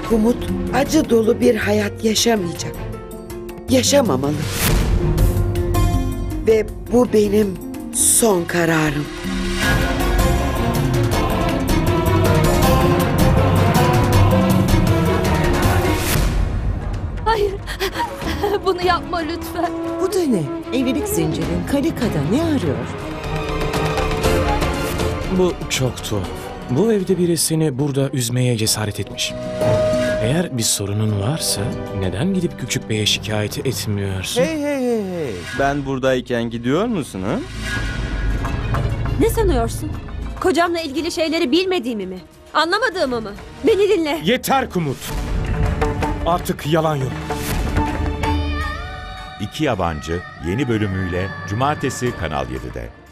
Kumut acı dolu bir hayat yaşamayacak. Yaşamamalı. Ve bu benim son kararım. Hayır. Bunu yapma lütfen. Bu da ne? Evlilik zincirin Kalika'da ne arıyor? Bu çok tuhaf. Bu evde biri seni burada üzmeye cesaret etmiş. Eğer bir sorunun varsa neden gidip Küçük Bey'e şikayet etmiyorsun? Hey. Ben buradayken gidiyor musun ha? Ne sanıyorsun? Kocamla ilgili şeyleri bilmediğimi mi? Anlamadığımı mı? Beni dinle. Yeter Kumut. Artık yalan yok. İki Yabancı yeni bölümüyle Cumartesi Kanal 7'de.